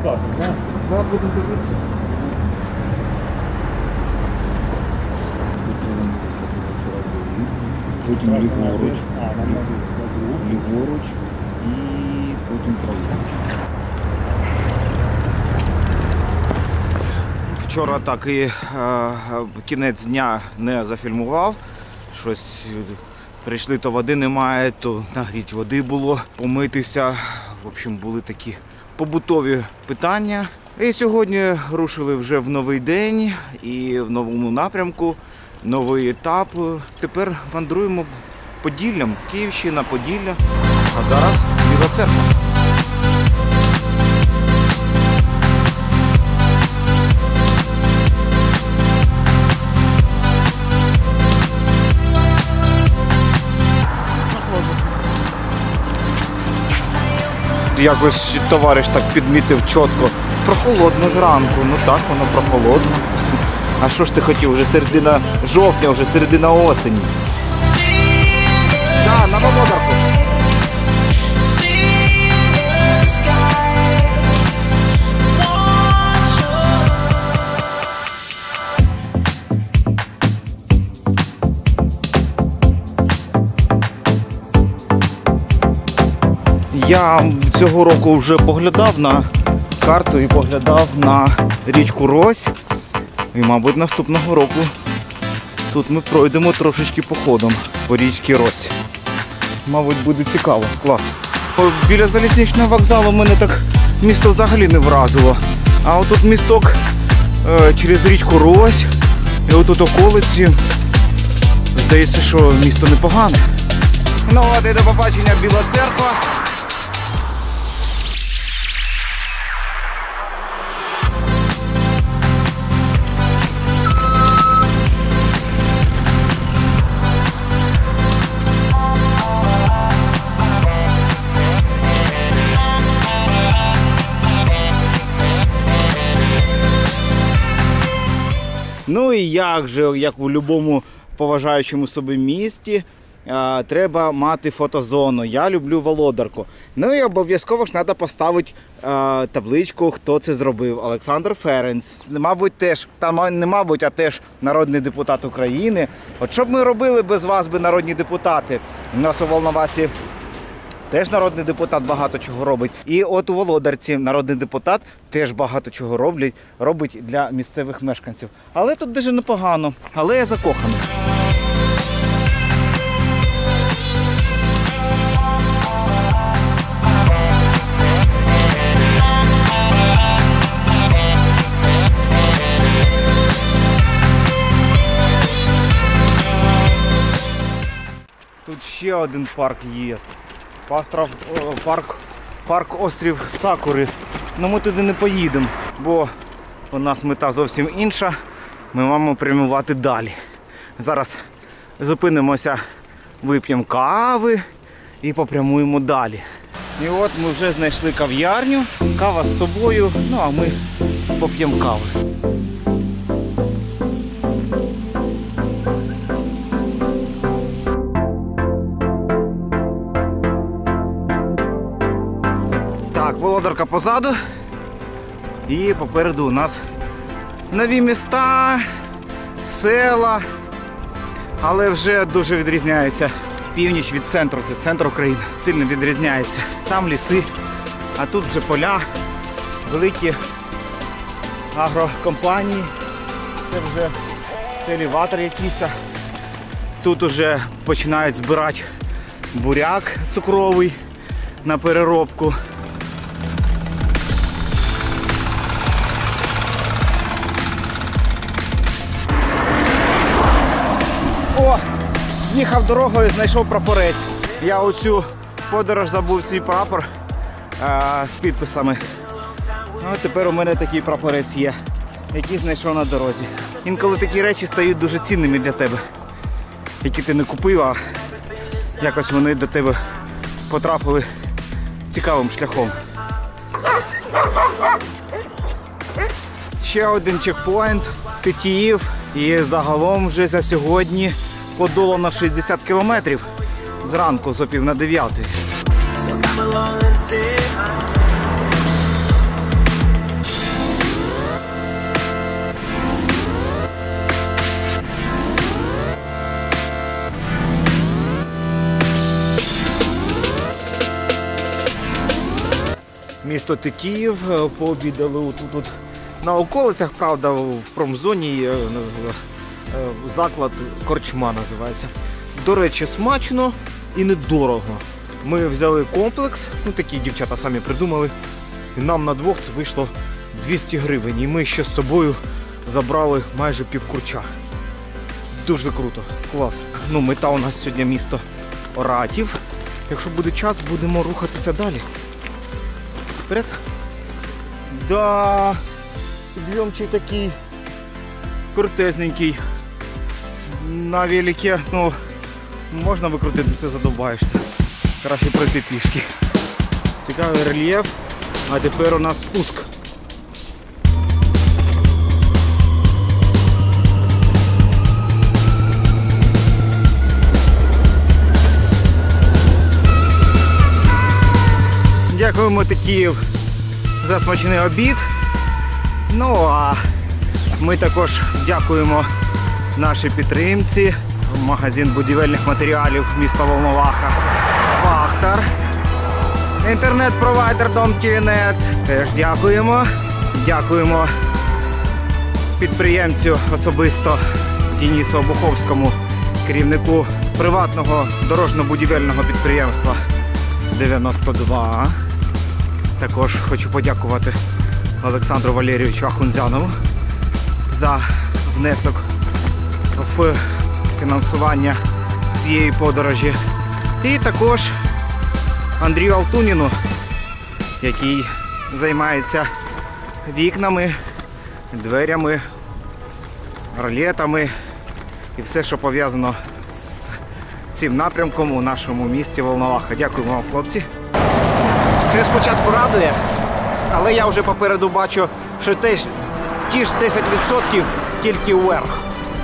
покажемо, так? Да, будемо дивитися. Потім ліворуч, ліворуч і потім праворуч. Вчора так і кінець дня не зафільмував. Щось прийшли, то води немає, то нагріть води було, помитися. В общем, були такі побутові питання. І сьогодні рушили вже в новий день і в новому напрямку. Новий етап. Тепер мандруємо Поділлям. Київщина, Поділля. А зараз Біла Церква. Якось товариш так підмітив чітко. Прохолодно зранку. Ну так, воно прохолодно. А що ж ти хотів? Вже середина жовтня, вже середина осені. Так, на Володарку. Я цього року вже поглядав на карту і поглядав на річку Рось. І, мабуть, наступного року тут ми пройдемо трошечки походом по річці Рось. Мабуть, буде цікаво. Клас. Біля залізничного вокзалу мене так місто взагалі не вразило. А отут місток через річку Рось і отут околиці. Здається, що місто непогане. Ну от і до побачення, Біла Церква. Ну і як же, як у будь-якому поважаючому собі місті, треба мати фотозону. Я люблю Володарку. Ну і обов'язково ж треба поставити табличку, хто це зробив. Олександр Ференц. Мабуть, теж, не мабуть, а теж народний депутат України. От що б ми робили без вас, народні депутати? У нас у Волновасі теж народний депутат багато чого робить. І от у Володарці народний депутат теж багато чого робить для місцевих мешканців. Але тут дуже непогано. Але я закоханий. Тут ще один парк є. Парк Острів Сакури. Ну ми туди не поїдемо, бо у нас мета зовсім інша. Ми маємо прямувати далі. Зараз зупинимося, вип'ємо кави і попрямуємо далі. І от ми вже знайшли кав'ярню. Кава з собою, ну а ми поп'ємо кави. Так, Володарка позаду і попереду у нас нові міста, села, але вже дуже відрізняється північ від центру, це центр України, сильно відрізняється. Там ліси, а тут вже поля, великі агрокомпанії, це вже елеватор якийсь. Тут вже починають збирати буряк цукровий на переробку. О, їхав дорогою, знайшов прапорець. Я у цю подорож забув свій прапор з підписами. А тепер у мене такий прапорець є, який знайшов на дорозі. Інколи такі речі стають дуже цінними для тебе, які ти не купив, а якось вони до тебе потрапили цікавим шляхом. Ще один чекпоінт Тетіїв. І загалом вже за сьогодні подолано 60 кілометрів зранку з 8:45. місто Тетіїв. Пообідали тут на околицях, правда, в промзоні заклад Корчма називається. До речі, смачно і недорого. Ми взяли комплекс, такі дівчата самі придумали, і нам на двох це вийшло 200 гривень. І ми ще з собою забрали майже півкурча. Дуже круто, клас. Мета у нас сьогодні місто Оратів. Якщо буде час, будемо рухатися далі. Вперед. Да, підйомчик такий крутезненький. На велике, можна викрутитися, задовбаєшся. Краще пройти пішки. Цікавий рельєф, а тепер у нас спуск. Дякуємо Тетіїв за смачний обід. А ми також дякуємо нашій підтримці, магазин будівельних матеріалів міста Волноваха «Фактор», інтернет-провайдер Дом.Кілінет. Теж дякуємо. Дякуємо підприємцю особисто Денису Обуховському, керівнику приватного дорожньо-будівельного підприємства 92. Також хочу подякувати Олександру Валерійовичу Ахунзянову за внесок в фінансування цієї подорожі. І також Андрію Алтуніну, який займається вікнами, дверями, ролетами і все, що пов'язано з цим напрямком у нашому місті Волноваха. Дякую вам, хлопці. Це спочатку радує, але я вже попереду бачу, що ті ж 10% тільки вверх.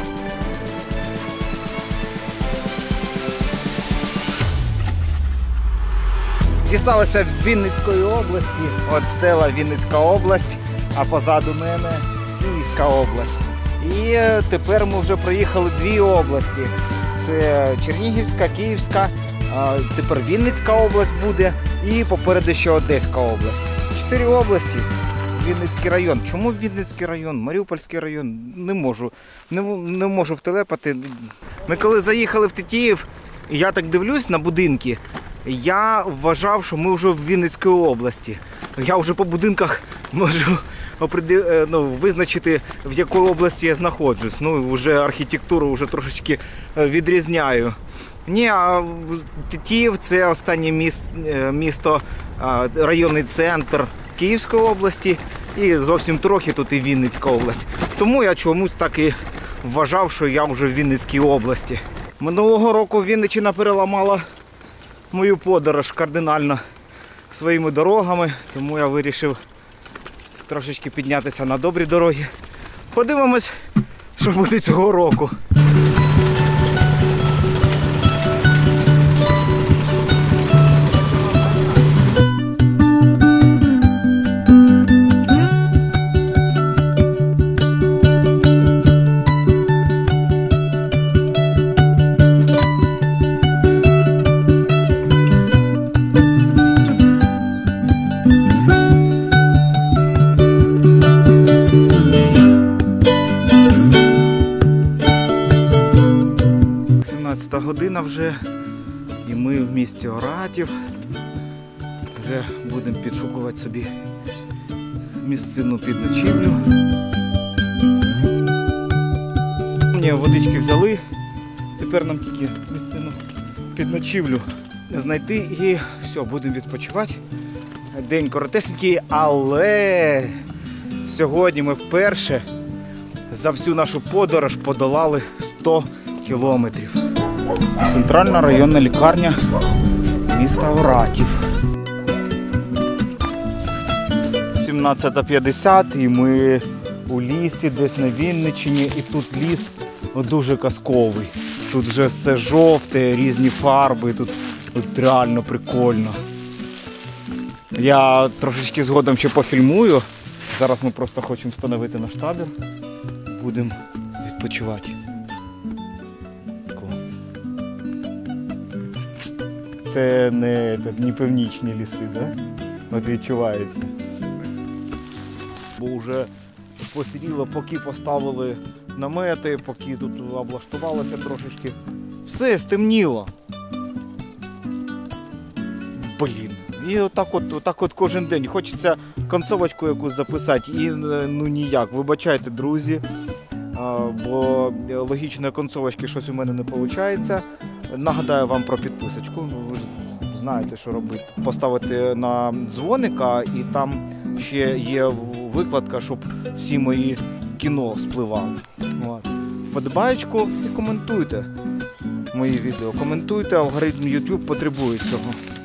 Дісталися Вінницької області. От стела Вінницька область, а позаду мене Київська область. І тепер ми вже проїхали дві області. Це Чернігівська, Київська, тепер Вінницька область буде і попереду ще Одеська область. 4 області. Вінницький район. Чому Вінницький район? Маріупольський район? Не можу втелепати. Ми коли заїхали в Тетіїв, я так дивлюсь на будинки, я вважав, що ми вже в Вінницькій області. Я вже по будинках можу визначити, в якій області я знаходжусь. Вже архітектуру вже трошечки відрізняю. Ні, а Тетіїв – це останнє місто, районний центр Київської області і зовсім трохи тут і Вінницька область. Тому я чомусь так і вважав, що я вже в Вінницькій області. Минулого року Вінниччина переламала мою подорож кардинально своїми дорогами, тому я вирішив трошечки піднятися на добрі дороги. Подивимось, що буде цього року. Година вже, і ми в місті Оратів. Вже будемо підшукувати собі місцину під ночівлю. Мені водички взяли, тепер нам тільки місцину під ночівлю знайти і все, будемо відпочивати. День коротесенький, але сьогодні ми вперше за всю нашу подорож подолали 100 кілометрів. Центральна районна лікарня міста Оратів. 17:50 і ми у лісі, десь на Вінниччині. І тут ліс дуже казковий. Тут вже все жовте, різні фарби, тут реально прикольно. Я трошечки згодом ще пофільмую. Зараз ми просто хочемо встановити наш табір. Будемо відпочивати. Це не північні ліси, так? Да? От відчувається. Бо вже посиділо, поки поставили намети, поки тут облаштувалося трошечки. Все, стемніло. Блін. І отак от кожен день. Хочеться концовочку якусь записати і ну ніяк. Вибачайте, друзі, бо логічної концовочки щось у мене не виходить. Нагадаю вам про підписочку. Ви ж знаєте, що робити. Поставити на дзвоника, і там ще є викладка, щоб всі мої кіно спливали. Вподобаєчку і коментуйте мої відео. Коментуйте, алгоритм YouTube потребує цього.